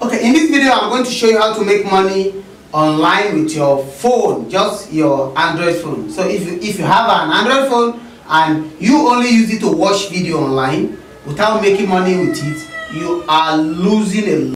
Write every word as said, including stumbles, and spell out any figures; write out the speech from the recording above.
Okay, in this video I'm going to show you how to make money online with your phone, just your Android phone. So if you, if you have an Android phone and you only use it to watch video online without making money with it, you are losing a lot.